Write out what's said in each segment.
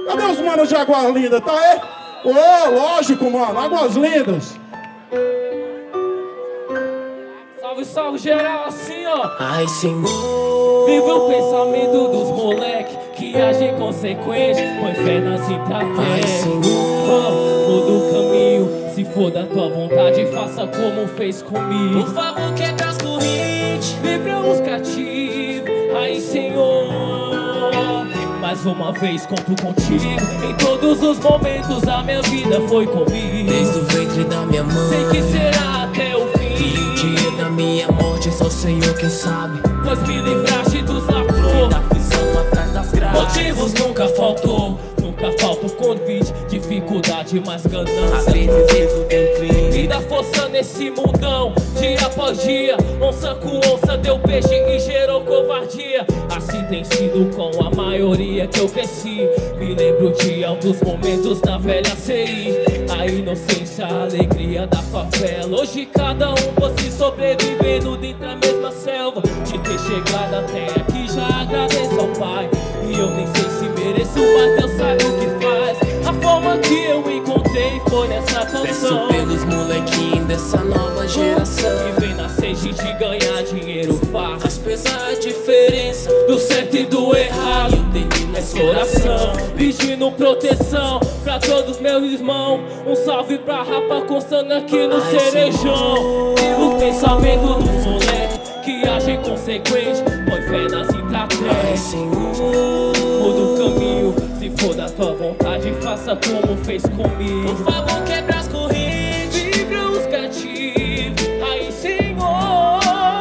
Cadê os manos de Águas Lindas? Tá aí? Ô, lógico, mano. Águas Lindas. Salve, salve geral, assim, ó. Ai, Senhor. Vive o pensamento dos moleque que agem consequente, põe fé nas estratégias. Ai, Senhor. Muda o caminho, se for da tua vontade, faça como fez comigo. Por favor, quebra as correntes. Livramos cativos, ai, Senhor. Mais uma vez conto contigo. Em todos os momentos a minha vida foi comigo. Desde o ventre da minha mãe, sei que será até o fim. E o dia da minha morte só o Senhor quem sabe. Pois me livraste dos ladrões, da aflição atrás das graças. motivos nunca faltou. Nunca falta o convite, dificuldade, mas ganância. Às vezes isso tem fim. E dá força nesse mundão, dia após dia. Onça com onça deu peixe e gerou covardia. Assim tem sido com a maioria que eu cresci. Me lembro de altos momentos na velha CI. A inocência, a alegria da favela. Hoje cada um fosse sobrevivendo dentro da mesma selva. De ter chegado até aqui já agradeço ao Pai. E eu nem sei se mereço, mas Deus sabe o que faz. A forma que eu encontrei foi nessa Peço canção. pelos molequinhos dessa nova geração Que vem na sede de ganhar dinheiro fácil. mas pensa a diferença Do certo e do errado, nessa oração, pedindo proteção pra todos meus irmãos. Um salve pra rapa constando aqui no Ai, Cerejão. Viva o pensamento dos moleques que agem consequente, põe fé nas Ai, estratégias. Senhor. Muda o caminho, se for da tua vontade, faça como fez comigo. Por favor, quebra as correntes. Livra os cativos, aí, Senhor.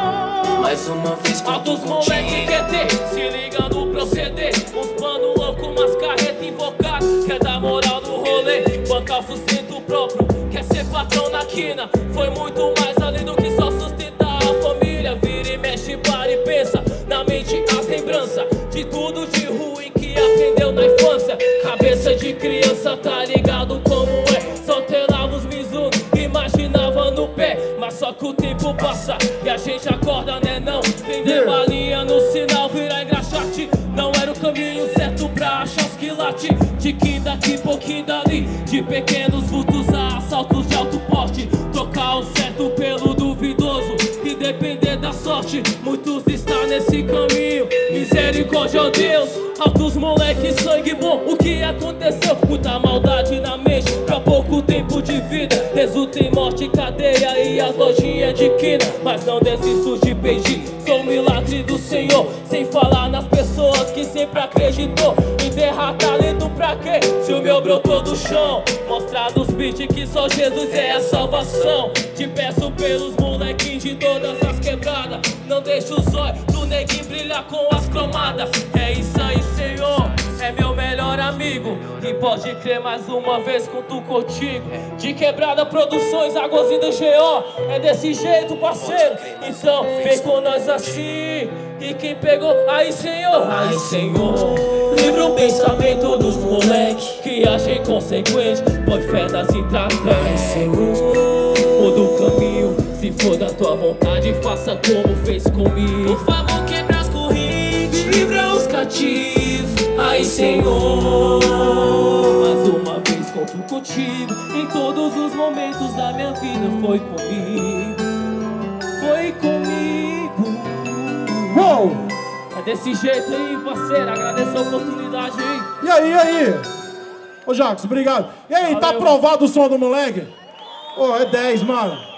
Mais uma vez conto Altos contigo. moleque quer ter, se liga no proceder. Uns plano louco, umas carreta invocada. Quer dar moral no rolê, bancar o sustento próprio. Quer ser patrão na quina, foi muito mais além do que só sustentar a família. Vira e mexe, para e pensa, na mente a lembrança de tudo de ruim que aprendeu na infância. Cabeça de criança, tá ligado como é. Só telava os Mizuno, imaginava no pé. Mas só que o tempo passa e a gente acorda, né não? Vender balinha no sinal, virar engraxate. Não era o caminho certo pra achar os quilates. Tiquinho daqui, pouquinho dali. De pequenos vultos a assaltos de alto porte. Trocar o certo pelo duvidoso e depender da sorte. Muitos estão nesse caminho, misericórdia, ó Deus. Altos moleque, sangue bom, o que aconteceu? Muita maldade na mente, pra pouco tempo de vida. Resulta em morte, cadeia e as lojinhas de quina. Mas não desisto de pedir, sou um milagre do Senhor. Sem falar nas pessoas que sempre acreditou. Enterrar talento pra quê? Se o meu brotou do chão. Mostrar nos beats que só Jesus é a salvação. Te peço pelos molequinhos de todas as quebradas. Não deixa os olhos do neguinho brilhar com as cromadas. É isso aí, Senhor, é meu melhor amigo. E pode crer, mais uma vez conto contigo. De Quebrada Produções, Águas Lindas GO. É desse jeito, parceiro. Então vem com nós assim. E quem pegou, aí, Senhor, Ai, Senhor. livra o pensamento dos moleques que agem consequente, põe fé nas Ai, estratégias. Senhor. Muda o caminho, se for da tua vontade, faça como fez comigo. Por favor, quebra as correntes. Livra os cativos, ai, Senhor. Mais uma vez conto contigo. Em todos os momentos da minha vida foi comigo. Foi comigo. Uou! É desse jeito aí, parceiro. Agradeço a oportunidade aí. E aí? Ô, Jacques, obrigado. E aí, tá Valeu. aprovado o som do moleque? Ô, é 10, mano.